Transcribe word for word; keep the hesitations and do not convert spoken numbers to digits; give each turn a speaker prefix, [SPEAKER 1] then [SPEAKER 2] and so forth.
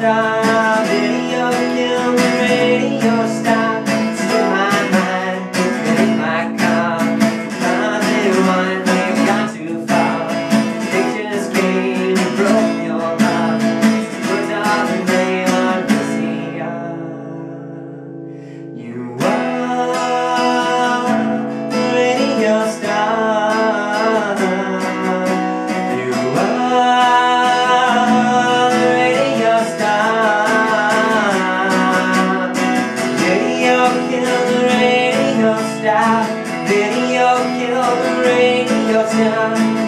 [SPEAKER 1] star, video killed the radio star. Still my mind, in my car. Cause it went, we've gone too far. Pictures came and broke your heart. Put all the blame on the C R. You are the radio star. You are the radio star. Video killed the radio star. Video killed the radio star.